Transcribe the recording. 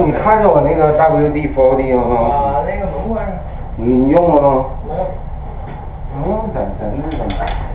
你看着我那个 WD-40哈？ 啊，那个门关上。 你用了吗？ 没有。 嗯，在那呢。